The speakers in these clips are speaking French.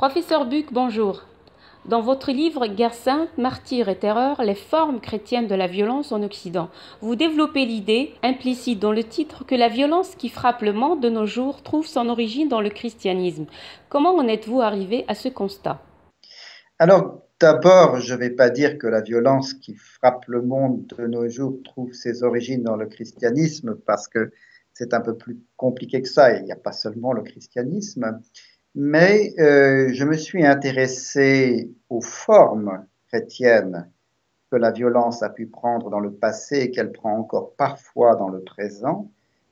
Professeur Buck, bonjour. Dans votre livre Guerre sainte, martyrs et terreur, les formes chrétiennes de la violence en Occident, vous développez l'idée, implicite dans le titre, que la violence qui frappe le monde de nos jours trouve son origine dans le christianisme. Comment en êtes-vous arrivé à ce constat? Alors, d'abord, je ne vais pas dire que la violence qui frappe le monde de nos jours trouve ses origines dans le christianisme, parce que c'est un peu plus compliqué que ça. Il n'y a pas seulement le christianisme, mais je me suis intéressé aux formes chrétiennes que la violence a pu prendre dans le passé et qu'elle prend encore parfois dans le présent,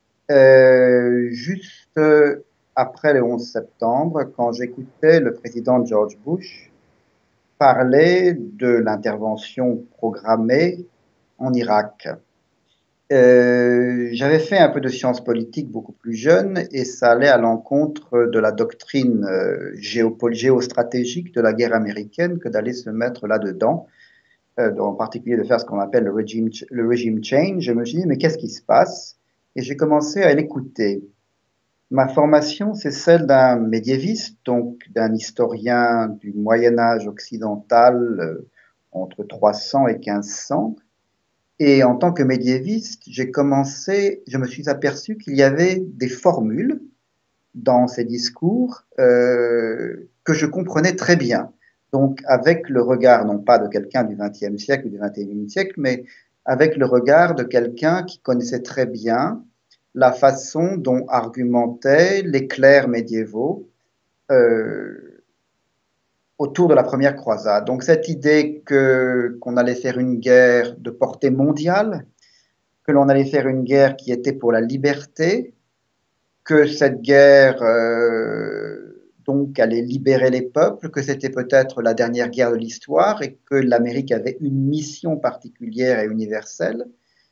juste après le 11 septembre, quand j'écoutais le président George Bush parler de l'intervention programmée en Irak. J'avais fait un peu de sciences politiques beaucoup plus jeune et ça allait à l'encontre de la doctrine géostratégique de la guerre américaine que d'aller se mettre là-dedans, en particulier de faire ce qu'on appelle le regime change. Je me suis dit, mais qu'est-ce qui se passe? Et j'ai commencé à l'écouter. Ma formation, c'est celle d'un médiéviste, donc d'un historien du Moyen Âge occidental entre 300 et 1500. Et en tant que médiéviste, je me suis aperçu qu'il y avait des formules dans ces discours que je comprenais très bien. Donc avec le regard, non pas de quelqu'un du XXe siècle ou du XXIe siècle, mais avec le regard de quelqu'un qui connaissait très bien la façon dont argumentaient les clercs médiévaux euh, autour de la première croisade. Donc cette idée qu'on allait faire une guerre de portée mondiale, que l'on allait faire une guerre qui était pour la liberté, que cette guerre donc allait libérer les peuples, que c'était peut-être la dernière guerre de l'histoire et que l'Amérique avait une mission particulière et universelle.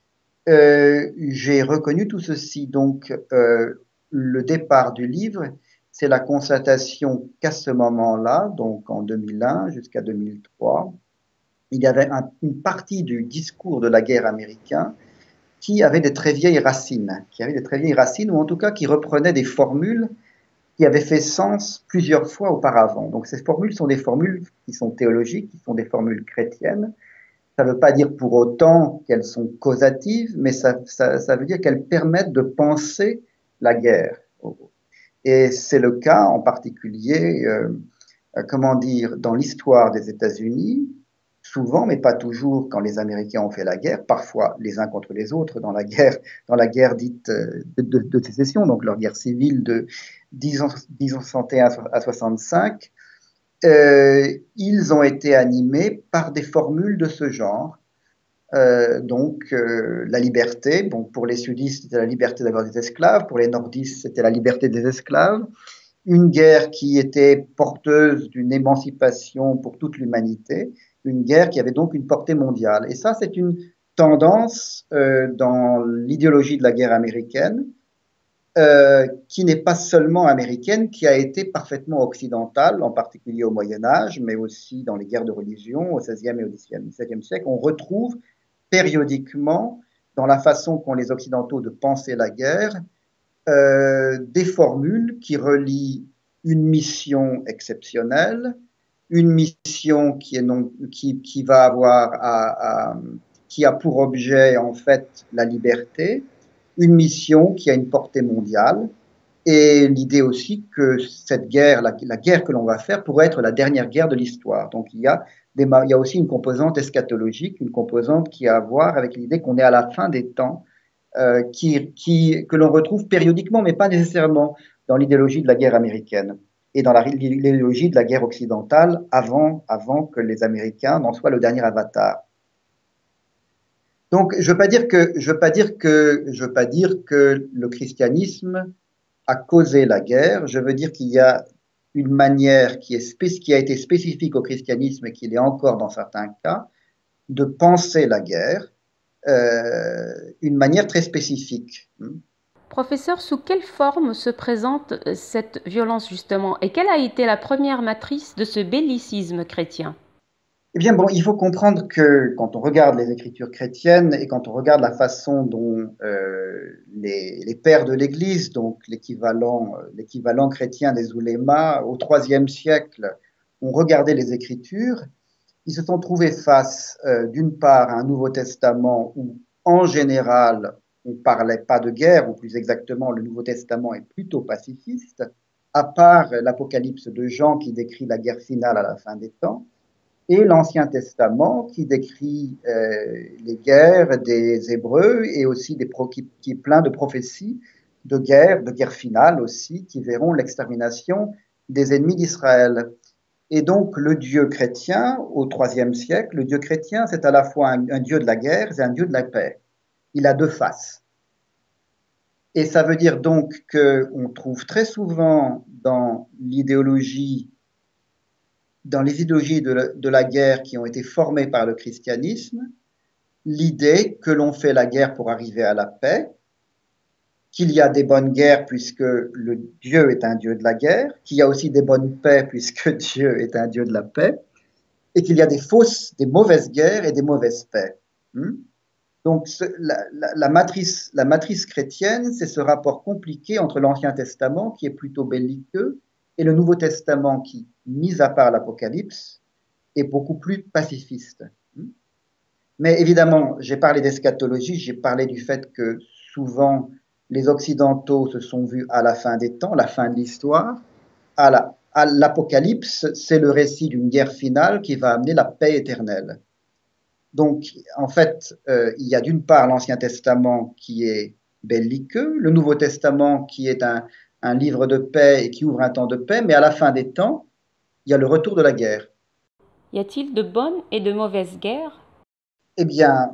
J'ai reconnu tout ceci. Donc, le départ du livre, c'est la constatation qu'à ce moment-là, donc en 2001 jusqu'à 2003, il y avait une partie du discours de la guerre américain qui avait des très vieilles racines, ou en tout cas qui reprenait des formules qui avaient fait sens plusieurs fois auparavant. Donc, ces formules sont des formules qui sont théologiques, qui sont des formules chrétiennes. Ça ne veut pas dire pour autant qu'elles sont causatives, mais ça veut dire qu'elles permettent de penser la guerre. Et c'est le cas en particulier, comment dire, dans l'histoire des États-Unis, souvent, mais pas toujours, quand les Américains ont fait la guerre, parfois les uns contre les autres dans la guerre dite de sécession, donc leur guerre civile de 1061 à 65, ils ont été animés par des formules de ce genre. La liberté, bon, pour les sudistes, c'était la liberté d'avoir des esclaves, pour les nordistes, c'était la liberté des esclaves. Une guerre qui était porteuse d'une émancipation pour toute l'humanité, une guerre qui avait donc une portée mondiale. Et ça, c'est une tendance dans l'idéologie de la guerre américaine, qui n'est pas seulement américaine, qui a été parfaitement occidentale, en particulier au Moyen Âge, mais aussi dans les guerres de religion au XVIe et au XVIIe siècle. On retrouve périodiquement, dans la façon qu'ont les Occidentaux de penser la guerre, des formules qui relient une mission exceptionnelle, une mission qui va avoir qui a pour objet en fait la liberté, une mission qui a une portée mondiale, et l'idée aussi que cette guerre, la guerre que l'on va faire, pourrait être la dernière guerre de l'histoire. Donc il y a aussi une composante eschatologique, une composante qui a à voir avec l'idée qu'on est à la fin des temps, que l'on retrouve périodiquement, mais pas nécessairement dans l'idéologie de la guerre américaine et dans l'idéologie de la guerre occidentale avant que les Américains n'en soient le dernier avatar. Donc, je veux pas dire que le christianisme a causé la guerre. Je veux dire qu'il y a une manière qui a été spécifique au christianisme et qui l'est encore dans certains cas, de penser la guerre, une manière très spécifique. Professeur, sous quelle forme se présente cette violence justement et quelle a été la première matrice de ce bellicisme chrétien? Eh bien, bon, il faut comprendre que quand on regarde les écritures chrétiennes et quand on regarde la façon dont les pères de l'Église, donc l'équivalent chrétien des oulémas, au IIIe siècle, ont regardé les écritures, ils se sont trouvés face, d'une part, à un Nouveau Testament où, en général, on ne parlait pas de guerre, ou plus exactement, le Nouveau Testament est plutôt pacifiste, à part l'Apocalypse de Jean qui décrit la guerre finale à la fin des temps et l'Ancien Testament qui décrit les guerres des Hébreux et aussi qui est plein de prophéties de guerre finale aussi, qui verront l'extermination des ennemis d'Israël. Et donc le Dieu chrétien, au IIIe siècle, le Dieu chrétien, c'est à la fois un Dieu de la guerre et un Dieu de la paix. Il a deux faces. Et ça veut dire donc qu'on trouve très souvent dans les idéologies de la guerre qui ont été formées par le christianisme, l'idée que l'on fait la guerre pour arriver à la paix, qu'il y a des bonnes guerres puisque le Dieu est un Dieu de la guerre, qu'il y a aussi des bonnes paix puisque Dieu est un Dieu de la paix, et qu'il y a des mauvaises guerres et des mauvaises paix. Donc la matrice chrétienne, c'est ce rapport compliqué entre l'Ancien Testament, qui est plutôt belliqueux, et le Nouveau Testament qui, mis à part l'Apocalypse, est beaucoup plus pacifiste. Mais évidemment, j'ai parlé d'eschatologie, j'ai parlé du fait que souvent les Occidentaux se sont vus à la fin des temps, la fin de l'histoire. À l'Apocalypse, c'est le récit d'une guerre finale qui va amener la paix éternelle. Donc, en fait, il y a d'une part l'Ancien Testament qui est belliqueux, le Nouveau Testament qui est un livre de paix et qui ouvre un temps de paix, mais à la fin des temps, il y a le retour de la guerre. Y a-t-il de bonnes et de mauvaises guerres? Eh bien,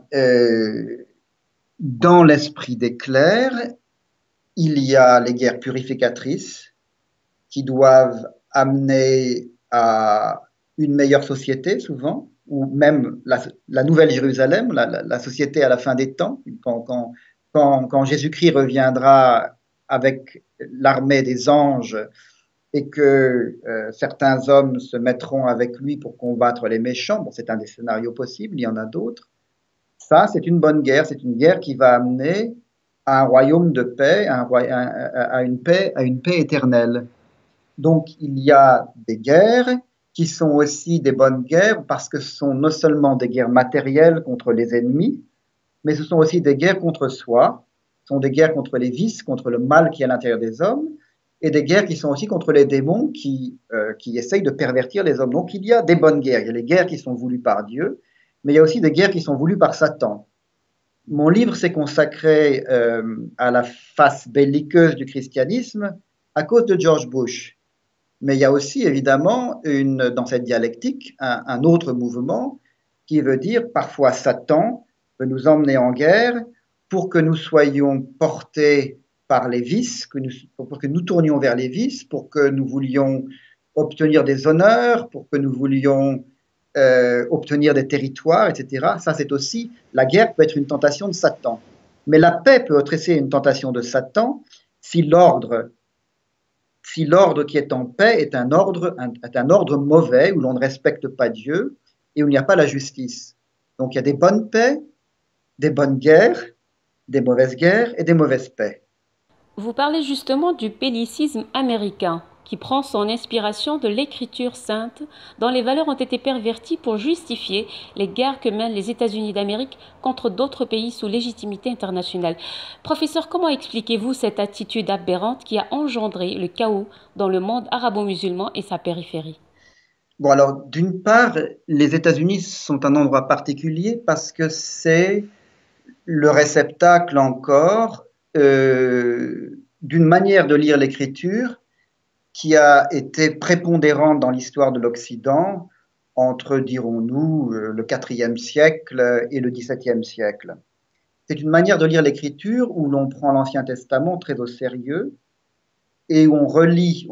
dans l'esprit des clercs, il y a les guerres purificatrices qui doivent amener à une meilleure société, souvent, ou même la Nouvelle Jérusalem, la société à la fin des temps, quand Jésus-Christ reviendra avec l'armée des anges et que certains hommes se mettront avec lui pour combattre les méchants. Bon, c'est un des scénarios possibles, il y en a d'autres. Ça, c'est une bonne guerre. C'est une guerre qui va amener à un royaume de paix, à une paix éternelle. Donc, il y a des guerres qui sont aussi des bonnes guerres parce que ce sont non seulement des guerres matérielles contre les ennemis, mais ce sont aussi des guerres contre soi. Ce sont des guerres contre les vices, contre le mal qui est à l'intérieur des hommes, et des guerres qui sont aussi contre les démons qui essayent de pervertir les hommes. Donc, il y a des bonnes guerres. Il y a les guerres qui sont voulues par Dieu, mais il y a aussi des guerres qui sont voulues par Satan. Mon livre s'est consacré à la face belliqueuse du christianisme à cause de George Bush. Mais il y a aussi évidemment dans cette dialectique un autre mouvement qui veut dire parfois Satan veut nous emmener en guerre pour que nous soyons portés par les vices, pour que nous tournions vers les vices, pour que nous voulions obtenir des honneurs, pour que nous voulions obtenir des territoires, etc. Ça, c'est aussi, la guerre peut être une tentation de Satan. Mais la paix peut être aussi une tentation de Satan si l'ordre qui est en paix est un ordre mauvais, où l'on ne respecte pas Dieu et où il n'y a pas la justice. Donc il y a des bonnes paix, des bonnes guerres, des mauvaises guerres et des mauvaises paix. Vous parlez justement du bellicisme américain, qui prend son inspiration de l'écriture sainte, dont les valeurs ont été perverties pour justifier les guerres que mènent les États-Unis d'Amérique contre d'autres pays sous légitimité internationale. Professeur, comment expliquez-vous cette attitude aberrante qui a engendré le chaos dans le monde arabo-musulman et sa périphérie? Bon, alors, d'une part, les États-Unis sont un endroit particulier parce que c'est le réceptacle encore d'une manière de lire l'écriture qui a été prépondérante dans l'histoire de l'Occident entre, dirons-nous, le IVe siècle et le XVIIe siècle. C'est une manière de lire l'écriture où l'on prend l'Ancien Testament très au sérieux et où on relit,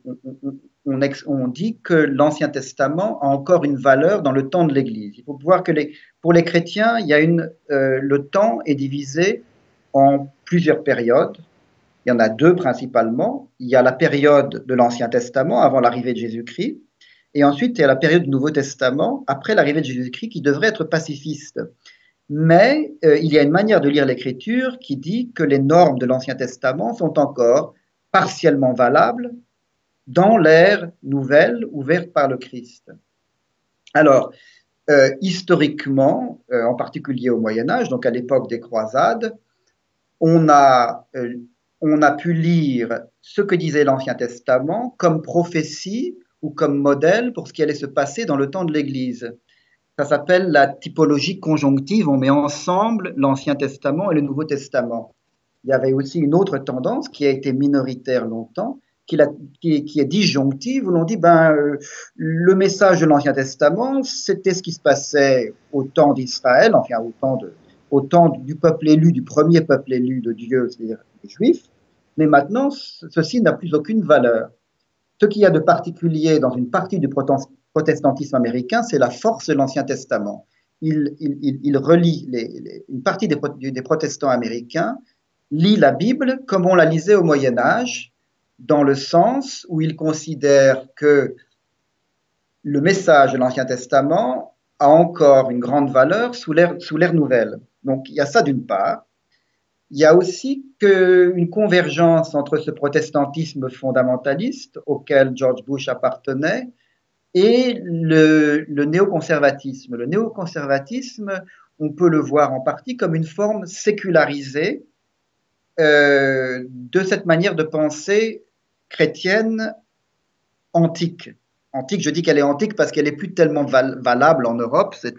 on dit que l'Ancien Testament a encore une valeur dans le temps de l'Église. Il faut voir que pour les chrétiens, le temps est divisé en plusieurs périodes. Il y en a deux principalement. Il y a la période de l'Ancien Testament, avant l'arrivée de Jésus-Christ, Et ensuite, il y a la période du Nouveau Testament, après l'arrivée de Jésus-Christ, qui devrait être pacifiste. Mais il y a une manière de lire l'Écriture qui dit que les normes de l'Ancien Testament sont encore partiellement valables dans l'ère nouvelle ouverte par le Christ. Alors, historiquement, en particulier au Moyen Âge, donc à l'époque des croisades, on a, euh, on a pu lire ce que disait l'Ancien Testament comme prophétie ou comme modèle pour ce qui allait se passer dans le temps de l'Église. Ça s'appelle la typologie conjonctive. On met ensemble l'Ancien Testament et le Nouveau Testament. Il y avait aussi une autre tendance qui a été minoritaire longtemps, qui est disjonctive, où l'on dit le message de l'Ancien Testament, c'était ce qui se passait au temps d'Israël, enfin au temps du peuple élu, du premier peuple élu de Dieu, c'est-à-dire les Juifs, mais maintenant, ceci n'a plus aucune valeur. Ce qu'il y a de particulier dans une partie du protestantisme américain, c'est la force de l'Ancien Testament. Il relie une partie des protestants américains lit la Bible comme on la lisait au Moyen Âge, dans le sens où il considère que le message de l'Ancien Testament a encore une grande valeur sous l'ère nouvelle. Donc il y a ça d'une part. Il y a aussi une convergence entre ce protestantisme fondamentaliste auquel George Bush appartenait et le néoconservatisme. Le néoconservatisme, on peut le voir en partie comme une forme sécularisée de cette manière de penser chrétienne antique. Antique, je dis qu'elle est antique parce qu'elle n'est plus tellement valable en Europe, c'est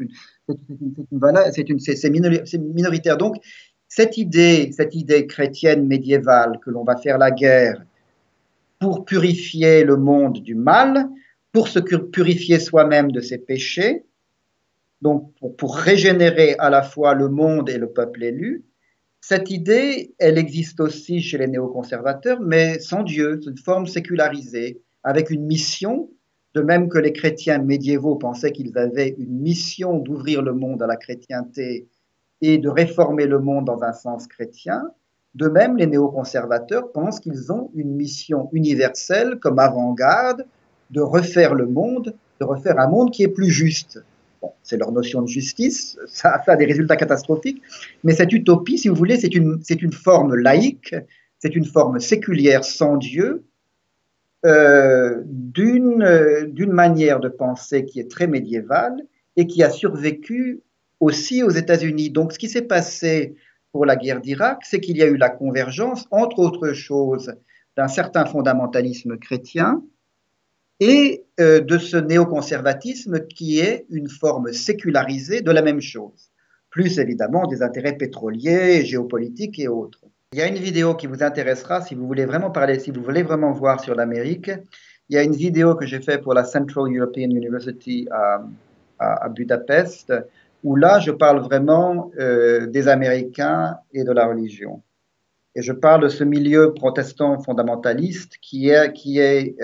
minoritaire. Donc, cette idée chrétienne médiévale que l'on va faire la guerre pour purifier le monde du mal, pour se purifier soi-même de ses péchés, donc pour régénérer à la fois le monde et le peuple élu, cette idée, elle existe aussi chez les néoconservateurs, mais sans Dieu, c'est une forme sécularisée, avec une mission, de même que les chrétiens médiévaux pensaient qu'ils avaient une mission d'ouvrir le monde à la chrétienté et de réformer le monde dans un sens chrétien. De même, les néoconservateurs pensent qu'ils ont une mission universelle comme avant-garde de refaire le monde, de refaire un monde qui est plus juste. Bon, c'est leur notion de justice, ça a des résultats catastrophiques, mais cette utopie, si vous voulez, c'est une forme laïque, c'est une forme séculière sans Dieu, d'une manière de penser qui est très médiévale et qui a survécu aussi aux États-Unis. Donc, ce qui s'est passé pour la guerre d'Irak, c'est qu'il y a eu la convergence, entre autres choses, d'un certain fondamentalisme chrétien et de ce néoconservatisme qui est une forme sécularisée de la même chose, plus évidemment des intérêts pétroliers, géopolitiques et autres. Il y a une vidéo qui vous intéressera si vous voulez vraiment parler, si vous voulez vraiment voir sur l'Amérique. Il y a une vidéo que j'ai faite pour la Central European University à Budapest, où là, je parle vraiment des Américains et de la religion. Et je parle de ce milieu protestant fondamentaliste qui est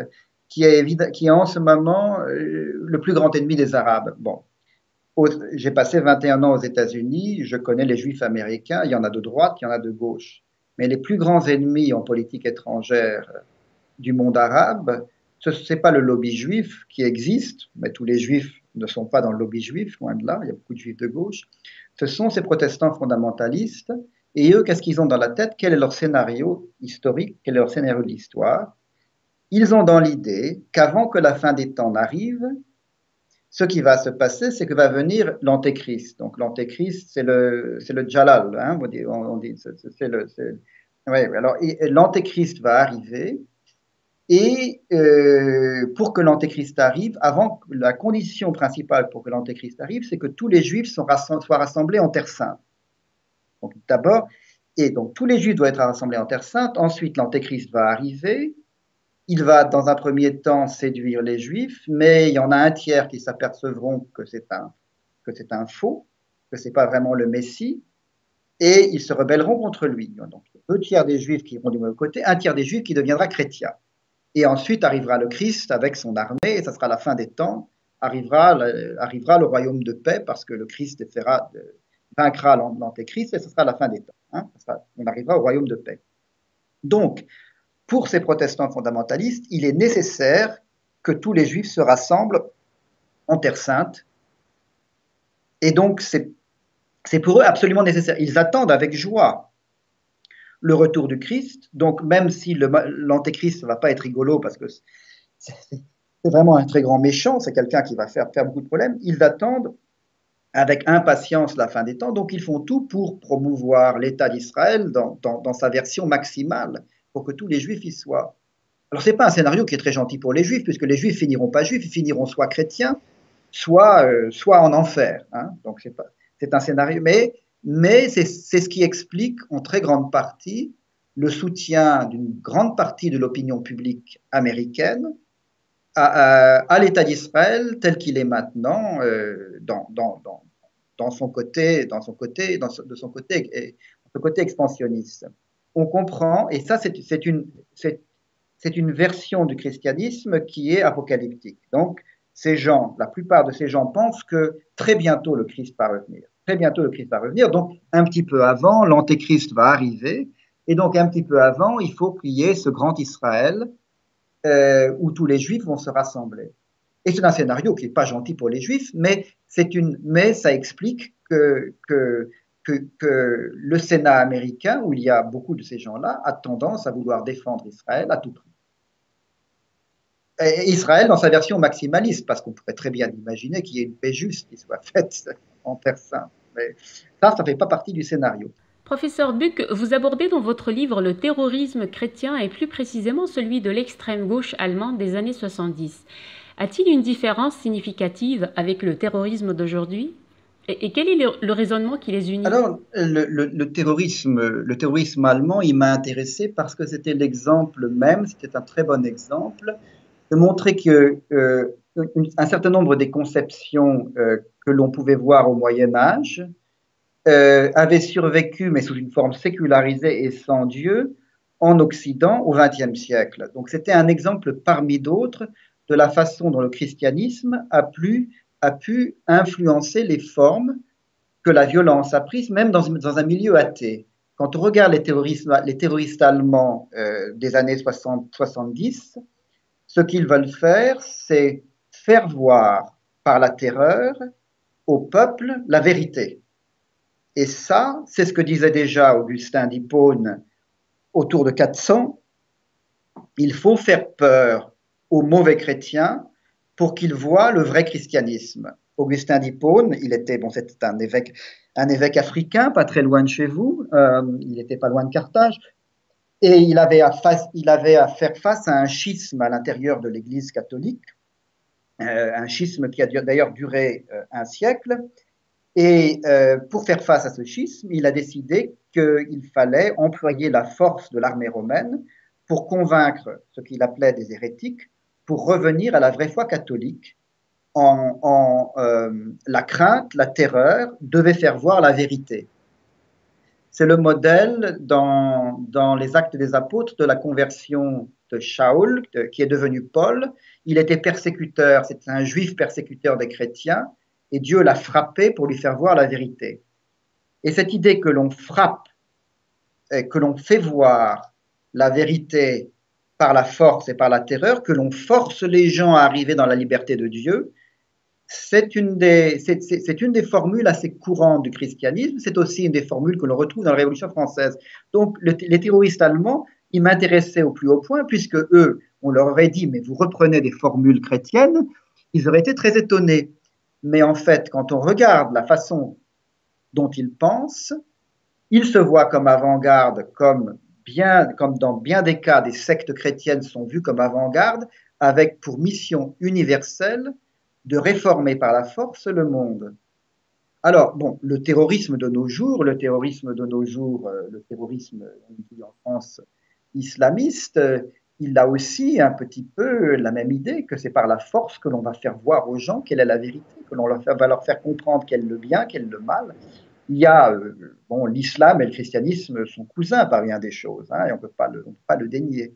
en ce moment le plus grand ennemi des Arabes. Bon, j'ai passé 21 ans aux États-Unis, je connais les Juifs américains, il y en a de droite, il y en a de gauche. Mais les plus grands ennemis en politique étrangère du monde arabe, ce n'est pas le lobby juif qui existe, mais tous les Juifs ne sont pas dans le lobby juif, loin de là, il y a beaucoup de Juifs de gauche. Ce sont ces protestants fondamentalistes, et eux, qu'est-ce qu'ils ont dans la tête? Quel est leur scénario historique? Quel est leur scénario de l'histoire? Ils ont dans l'idée qu'avant que la fin des temps n'arrive, ce qui va se passer, c'est que va venir l'antéchrist. Donc l'antéchrist, c'est le Jalal, hein, on dit ouais, alors l'antéchrist va arriver, et pour que l'antéchrist arrive, la condition principale pour que l'antéchrist arrive, c'est que tous les juifs soient rassemblés en Terre Sainte. Donc d'abord, et donc tous les juifs doivent être rassemblés en Terre Sainte, ensuite l'antéchrist va arriver, il va dans un premier temps séduire les juifs, mais il y en a un tiers qui s'apercevront que c'est un faux, que c'est pas vraiment le Messie, et ils se rebelleront contre lui. Donc 2 tiers des juifs qui iront du mauvais côté, 1 tiers des juifs qui deviendra chrétien. Et ensuite arrivera le Christ avec son armée, et ça sera la fin des temps, arrivera le royaume de paix, parce que le Christ vaincra l'antéchrist, et ce sera la fin des temps. Hein, on arrivera au royaume de paix. Donc, pour ces protestants fondamentalistes, il est nécessaire que tous les Juifs se rassemblent en Terre Sainte. Et donc, c'est pour eux absolument nécessaire. Ils attendent avec joie le retour du Christ. Donc, même si l'antéchrist ne va pas être rigolo, parce que c'est vraiment un très grand méchant, c'est quelqu'un qui va faire beaucoup de problèmes, ils attendent avec impatience la fin des temps. Donc, ils font tout pour promouvoir l'État d'Israël dans sa version maximale, pour que tous les Juifs y soient. Alors, ce n'est pas un scénario qui est très gentil pour les Juifs, puisque les Juifs finiront pas Juifs, ils finiront soit chrétiens, soit en enfer. Hein. Donc, c'est un scénario. Mais c'est ce qui explique en très grande partie le soutien d'une grande partie de l'opinion publique américaine à l'État d'Israël tel qu'il est maintenant de son côté expansionniste. On comprend, et ça c'est une version du christianisme qui est apocalyptique. Donc la plupart de ces gens pensent que très bientôt le Christ va revenir. Très bientôt le Christ va revenir, donc un petit peu avant, l'antéchrist va arriver, et donc un petit peu avant, il faut qu'il y ait ce grand Israël où tous les Juifs vont se rassembler. Et c'est un scénario qui n'est pas gentil pour les Juifs, mais ça explique que le Sénat américain, où il y a beaucoup de ces gens-là, a tendance à vouloir défendre Israël à tout prix. Et Israël dans sa version maximaliste, parce qu'on pourrait très bien imaginer qu'il y ait une paix juste qui soit faite en Terre Sainte. Mais ça ne fait pas partie du scénario. Professeur Buck, vous abordez dans votre livre le terrorisme chrétien et plus précisément celui de l'extrême gauche allemande des années 70. A-t-il une différence significative avec le terrorisme d'aujourd'hui ? Et quel est le raisonnement qui les unit ? Alors, le terrorisme allemand, il m'a intéressé parce que c'était l'exemple même, c'était un très bon exemple, de montrer que un certain nombre des conceptions que l'on pouvait voir au Moyen Âge avaient survécu, mais sous une forme sécularisée et sans Dieu, en Occident au XXe siècle. Donc c'était un exemple parmi d'autres de la façon dont le christianisme a pu influencer les formes que la violence a prises, même dans un milieu athée. Quand on regarde les terroristes allemands des années 60-70, ce qu'ils veulent faire, c'est faire voir par la terreur au peuple la vérité. Et ça, c'est ce que disait déjà Augustin d'Hippone autour de 400. Il faut faire peur aux mauvais chrétiens pour qu'ils voient le vrai christianisme. Augustin d'Hippone, c'était un évêque africain, pas très loin de chez vous, il n'était pas loin de Carthage, et il avait à faire face à un schisme à l'intérieur de l'Église catholique, un schisme qui a d'ailleurs duré un siècle. Et pour faire face à ce schisme, il a décidé qu'il fallait employer la force de l'armée romaine pour convaincre ce qu'il appelait des hérétiques pour revenir à la vraie foi catholique. La crainte, la terreur devaient faire voir la vérité. C'est le modèle dans les Actes des Apôtres de la conversion de Shaul, qui est devenu Paul. Il était persécuteur, c'était un juif persécuteur des chrétiens, et Dieu l'a frappé pour lui faire voir la vérité. Et cette idée que l'on frappe, que l'on fait voir la vérité par la force et par la terreur, que l'on force les gens à arriver dans la liberté de Dieu, c'est une des formules assez courantes du christianisme. C'est aussi une des formules que l'on retrouve dans la Révolution française. Donc, les terroristes allemands, ils m'intéressaient au plus haut point, puisque eux, on leur aurait dit, mais vous reprenez des formules chrétiennes, ils auraient été très étonnés. Mais en fait, quand on regarde la façon dont ils pensent, ils se voient comme avant-garde, comme dans bien des cas, des sectes chrétiennes sont vues comme avant-garde, avec pour mission universelle de réformer par la force le monde. Alors, bon, le terrorisme de nos jours, le terrorisme en France islamiste, il a aussi un petit peu la même idée que c'est par la force que l'on va faire voir aux gens quelle est la vérité, que l'on va leur faire comprendre quel est le bien, quel est le mal. Il y a, l'islam et le christianisme sont cousins par bien des choses, hein, et on ne peut pas le dénier.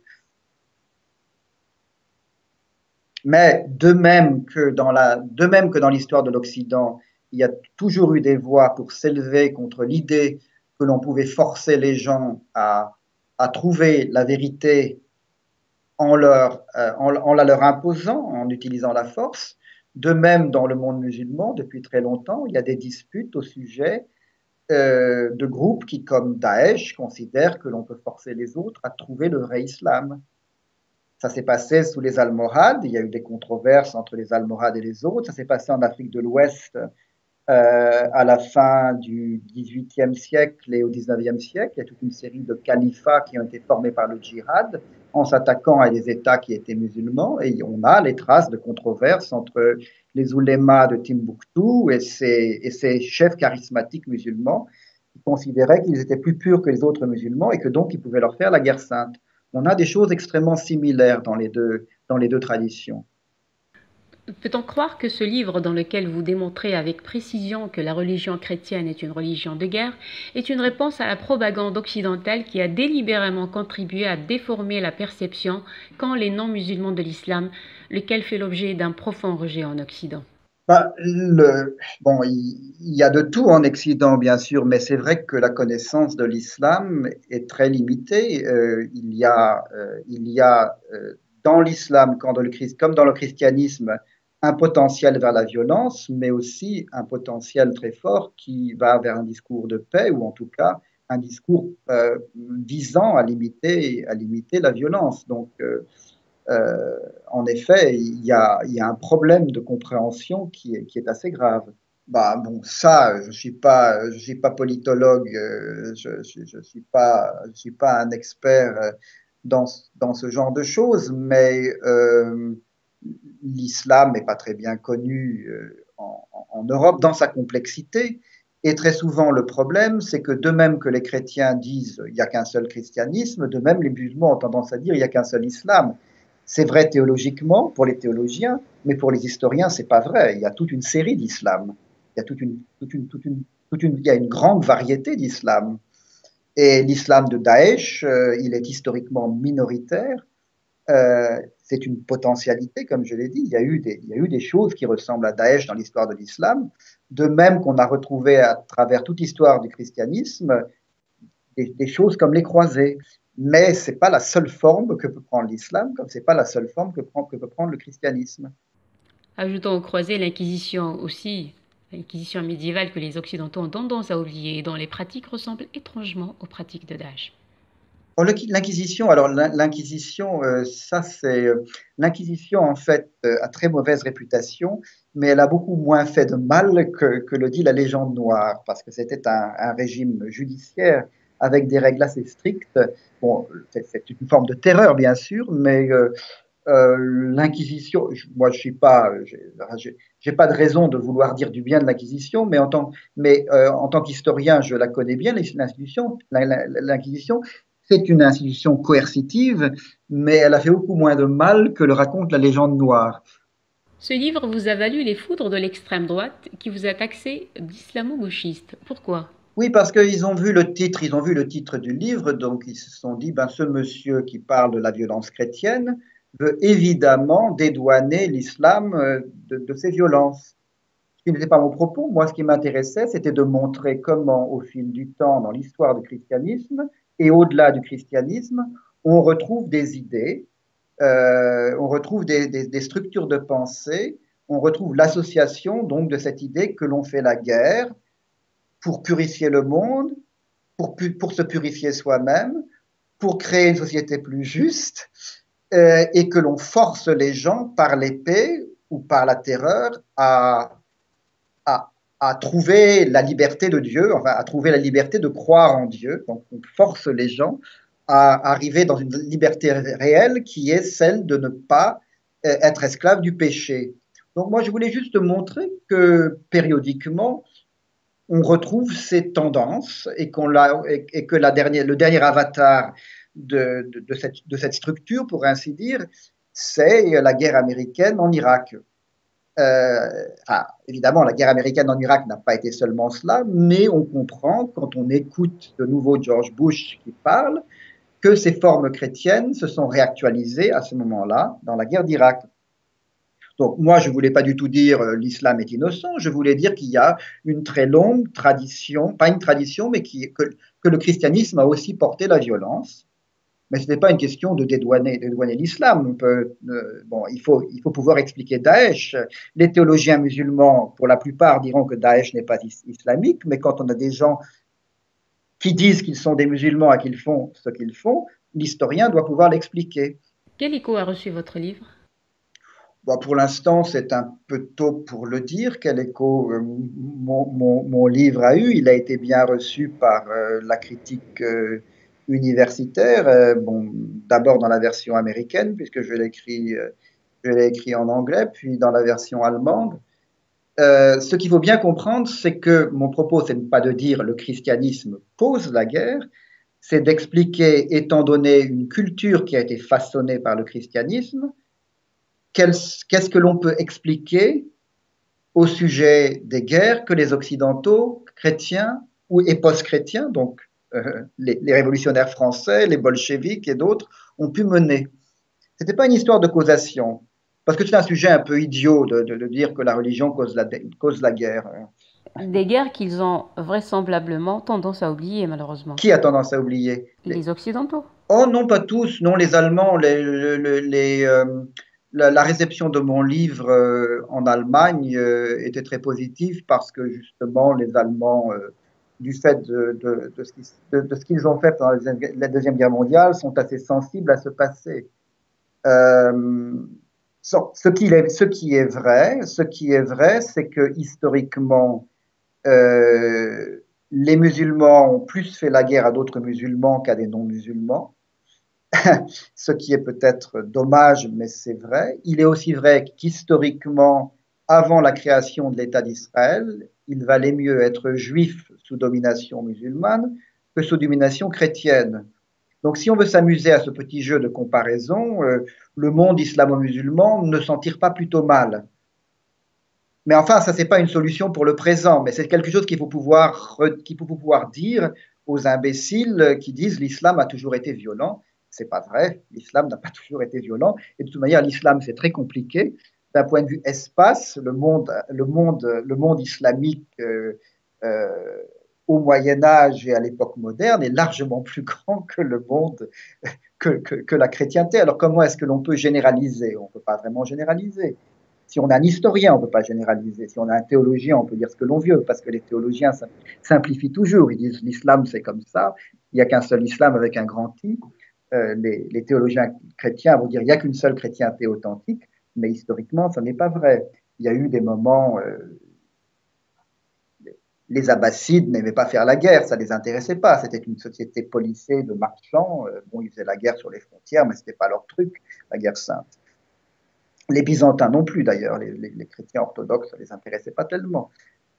Mais de même que dans l'histoire de l'Occident, il y a toujours eu des voix pour s'élever contre l'idée que l'on pouvait forcer les gens à trouver la vérité en la leur imposant, en utilisant la force. De même, dans le monde musulman, depuis très longtemps, il y a des disputes au sujet de groupes qui, comme Daesh, considèrent que l'on peut forcer les autres à trouver le vrai islam. Ça s'est passé sous les Almohades, il y a eu des controverses entre les Almohades et les autres. Ça s'est passé en Afrique de l'Ouest à la fin du XVIIIe siècle et au XIXe siècle. Il y a toute une série de califats qui ont été formés par le djihad en s'attaquant à des États qui étaient musulmans. Et on a les traces de controverses entre les oulémas de Timbuktu et ces chefs charismatiques musulmans qui considéraient qu'ils étaient plus purs que les autres musulmans et que donc ils pouvaient leur faire la guerre sainte. On a des choses extrêmement similaires dans les deux traditions. Peut-on croire que ce livre, dans lequel vous démontrez avec précision que la religion chrétienne est une religion de guerre, est une réponse à la propagande occidentale qui a délibérément contribué à déformer la perception qu'ont les non-musulmans de l'islam, lequel fait l'objet d'un profond rejet en Occident? Bon, il y a de tout en Occident, bien sûr, mais c'est vrai que la connaissance de l'islam est très limitée. Il y a dans l'islam, comme dans le christianisme, un potentiel vers la violence, mais aussi un potentiel très fort qui va vers un discours de paix, ou en tout cas un discours visant à limiter la violence. Donc, en effet, il y a un problème de compréhension qui est assez grave. Bah, bon, ça, je suis pas politologue, je suis pas un expert dans ce genre de choses, mais l'islam n'est pas très bien connu en Europe dans sa complexité. Et très souvent, le problème, c'est que de même que les chrétiens disent il n'y a qu'un seul christianisme, de même les musulmans ont tendance à dire il n'y a qu'un seul islam. C'est vrai théologiquement pour les théologiens, mais pour les historiens, c'est pas vrai. Il y a toute une série d'islam. Il y a il y a une grande variété d'islam. Et l'islam de Daesh, il est historiquement minoritaire. C'est une potentialité, comme je l'ai dit. Il y a eu des choses qui ressemblent à Daesh dans l'histoire de l'islam, de même qu'on a retrouvé à travers toute l'histoire du christianisme des choses comme les croisés. Mais ce n'est pas la seule forme que peut prendre l'islam, comme ce n'est pas la seule forme que peut prendre le christianisme. Ajoutons aux croisés l'Inquisition aussi, l'Inquisition médiévale que les Occidentaux ont tendance à oublier et dont les pratiques ressemblent étrangement aux pratiques de Daesh. L'Inquisition, alors l'Inquisition, l'Inquisition en fait a très mauvaise réputation, mais elle a beaucoup moins fait de mal que le dit la légende noire, parce que c'était un régime judiciaire avec des règles assez strictes. Bon, c'est une forme de terreur bien sûr, mais l'Inquisition, moi je suis pas, j'ai pas de raison de vouloir dire du bien de l'Inquisition, en tant qu'historien, je la connais bien l'Inquisition. C'est une institution coercitive, mais elle a fait beaucoup moins de mal que le raconte la légende noire. Ce livre vous a valu les foudres de l'extrême droite qui vous a taxé d'islamo-gauchiste. Pourquoi? Oui, parce qu'ils ils ont vu le titre du livre, donc ils se sont dit, ben, ce monsieur qui parle de la violence chrétienne veut évidemment dédouaner l'islam de ces violences. Ce qui n'était pas mon propos. Moi, ce qui m'intéressait, c'était de montrer comment, au fil du temps, dans l'histoire du christianisme et au-delà du christianisme, on retrouve des idées, on retrouve des structures de pensée, on retrouve l'association donc de cette idée que l'on fait la guerre pour purifier le monde, pour se purifier soi-même, pour créer une société plus juste, et que l'on force les gens par l'épée ou par la terreur à, à trouver la liberté de Dieu, enfin à trouver la liberté de croire en Dieu. Donc on force les gens à arriver dans une liberté réelle qui est celle de ne pas être esclave du péché. Donc moi je voulais juste montrer que périodiquement on retrouve ces tendances et que le dernier avatar de cette structure, pour ainsi dire, c'est la guerre américaine en Irak. Évidemment, la guerre américaine en Irak n'a pas été seulement cela, mais on comprend, quand on écoute de nouveau George Bush qui parle, que ces formes chrétiennes se sont réactualisées à ce moment-là dans la guerre d'Irak. Donc moi, je ne voulais pas du tout dire l'islam est innocent, je voulais dire qu'il y a une très longue tradition, pas une tradition, mais que le christianisme a aussi porté la violence Mais ce n'est pas une question de dédouaner l'islam. Bon, il faut pouvoir expliquer Daesh. Les théologiens musulmans, pour la plupart, diront que Daesh n'est pas islamique, mais quand on a des gens qui disent qu'ils sont des musulmans et qu'ils font ce qu'ils font, l'historien doit pouvoir l'expliquer. Quel écho a reçu votre livre? Bon, pour l'instant, c'est un peu tôt pour le dire. Quel écho mon livre a eu? Il a été bien reçu par la critique universitaire. Bon, d'abord dans la version américaine, puisque je l'ai écrit en anglais, puis dans la version allemande. Ce qu'il faut bien comprendre, c'est que mon propos, c'est pas de dire le christianisme cause la guerre, c'est d'expliquer, étant donné une culture qui a été façonnée par le christianisme, qu'est-ce que l'on peut expliquer au sujet des guerres que les Occidentaux, chrétiens et post-chrétiens, donc les révolutionnaires français, les bolcheviks et d'autres, ont pu mener. Ce n'était pas une histoire de causation, parce que c'est un sujet un peu idiot de dire que la religion cause la guerre. Des guerres qu'ils ont vraisemblablement tendance à oublier, malheureusement. Qui a tendance à oublier? Les Occidentaux. Oh non, pas tous. Non, les Allemands, la réception de mon livre en Allemagne était très positive parce que justement les Allemands, du fait de ce qu'ils ont fait pendant la Deuxième Guerre mondiale, sont assez sensibles à ce passé. Euh, ce qui est vrai, c'est que historiquement, les musulmans ont plus fait la guerre à d'autres musulmans qu'à des non-musulmans, ce qui est peut-être dommage, mais c'est vrai. Il est aussi vrai qu'historiquement, avant la création de l'État d'Israël, il valait mieux être juif sous domination musulmane que sous domination chrétienne. Donc si on veut s'amuser à ce petit jeu de comparaison, le monde islamo-musulman ne s'en tire pas plutôt mal. Mais enfin, ça, c'est pas une solution pour le présent, mais c'est quelque chose qu'il faut pouvoir dire aux imbéciles qui disent l'islam a toujours été violent. C'est pas vrai, l'islam n'a pas toujours été violent. Et de toute manière, l'islam, c'est très compliqué. D'un point de vue espace, le monde islamique euh, au Moyen Âge et à l'époque moderne est largement plus grand que le monde, que la chrétienté. Alors comment est-ce que l'on peut généraliser? On ne peut pas vraiment généraliser. Si on a un historien, on ne peut pas généraliser. Si on a un théologien, on peut dire ce que l'on veut, parce que les théologiens simplifient toujours. Ils disent l'islam, c'est comme ça. Il n'y a qu'un seul islam avec un grand I. Les théologiens chrétiens vont dire il n'y a qu'une seule chrétienté authentique, mais historiquement, ça n'est pas vrai. Il y a eu des moments, les Abbassides n'aimaient pas faire la guerre, ça ne les intéressait pas. C'était une société policée de marchands. Bon, ils faisaient la guerre sur les frontières, mais ce n'était pas leur truc, la guerre sainte. Les Byzantins non plus, d'ailleurs. Les chrétiens orthodoxes, ça ne les intéressait pas tellement.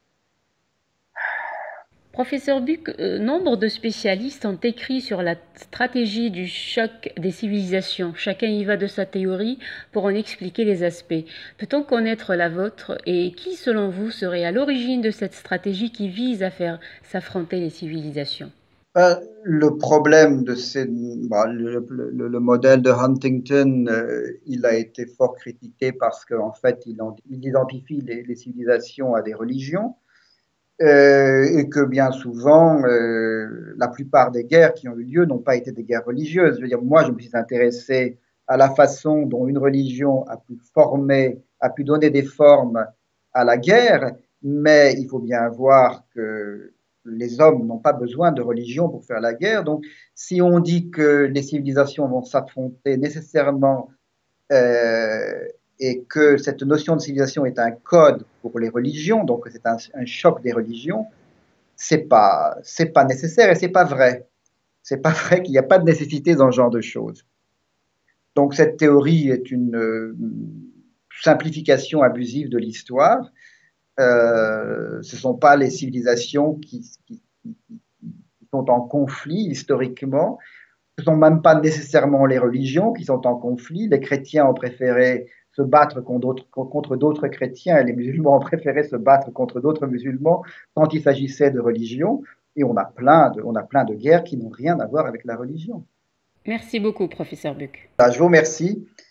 Professeur Buc, nombre de spécialistes ont écrit sur la stratégie du choc des civilisations. Chacun y va de sa théorie pour en expliquer les aspects. Peut-on connaître la vôtre et qui, selon vous, serait à l'origine de cette stratégie qui vise à faire s'affronter les civilisations? Le problème de le modèle de Huntington, il a été fort critiqué parce qu'en fait, il identifie les civilisations à des religions et que bien souvent, la plupart des guerres qui ont eu lieu n'ont pas été des guerres religieuses. Je veux dire, moi, je me suis intéressé à la façon dont une religion a pu donner des formes à la guerre, mais il faut bien voir que les hommes n'ont pas besoin de religion pour faire la guerre. Donc, si on dit que les civilisations vont s'affronter nécessairement euh, et que cette notion de civilisation est un code pour les religions, donc c'est un choc des religions, c'est pas nécessaire et c'est pas vrai. C'est pas vrai qu'il n'y a pas de nécessité dans ce genre de choses. Donc cette théorie est une simplification abusive de l'histoire. Ce ne sont pas les civilisations qui sont en conflit historiquement. Ce ne sont même pas nécessairement les religions qui sont en conflit. Les chrétiens ont préféré se battre contre d'autres chrétiens et les musulmans ont préféré se battre contre d'autres musulmans quand il s'agissait de religion. Et on a plein de guerres qui n'ont rien à voir avec la religion. Merci beaucoup, professeur Buc. Je vous remercie.